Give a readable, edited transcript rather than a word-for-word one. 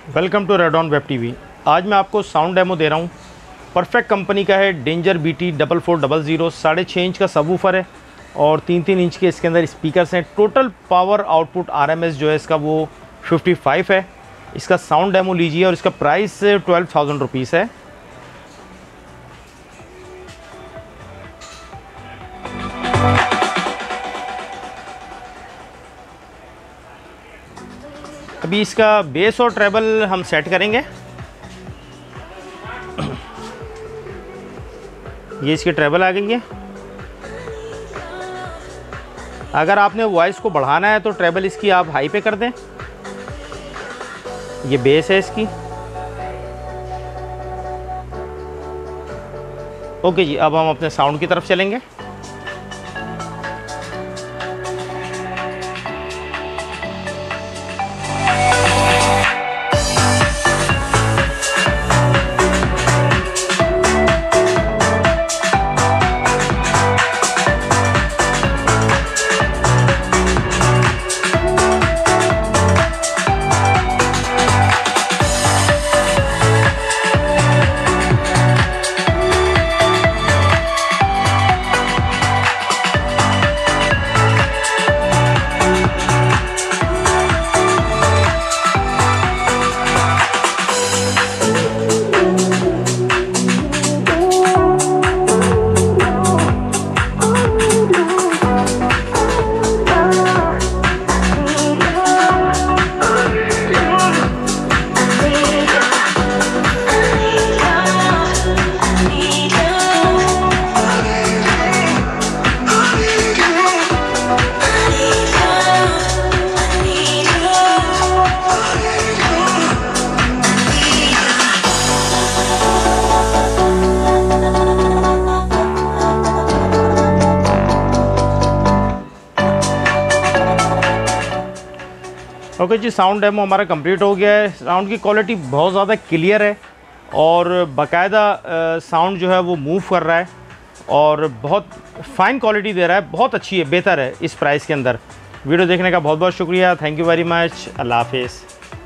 Welcome to Radon web TV. आज मैं आपको साउंड डेमो दे रहा हूँ। परफेक्ट कंपनी का है, डेंजर BT 4400। 6.5 इंच का सबवूफर है और 3-3 इंच के इसके अंदर स्पीकर्स हैं। टोटल पावर आउटपुट RMS जो है इसका वो 55 है। इसका साउंड डेमो लीजिए और इसका प्राइस 12,000 रुपीज़ है। अभी इसका बेस और ट्रेबल हम सेट करेंगे। ये इसकी ट्रेबल आ गई है। अगर आपने वॉइस को बढ़ाना है तो ट्रेबल इसकी आप हाई पे कर दें। ये बेस है इसकी। ओके जी, अब हम अपने साउंड की तरफ चलेंगे। ओके जी, साउंड डेमो हमारा कंप्लीट हो गया है। साउंड की क्वालिटी बहुत ज़्यादा क्लियर है और बाकायदा साउंड जो है वो मूव कर रहा है और बहुत फ़ाइन क्वालिटी दे रहा है। बहुत अच्छी है, बेहतर है इस प्राइस के अंदर। वीडियो देखने का बहुत बहुत शुक्रिया। Thank you very much. अल्लाह हाफिज़।